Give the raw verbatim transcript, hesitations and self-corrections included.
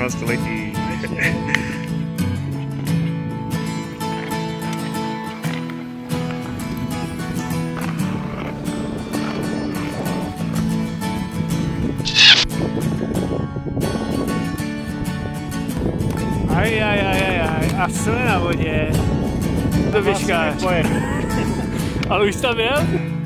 dvacátém století. Aj, aj, aj, aj, aj, a jsme na vodě. To vyškáš. Ale už tam jel?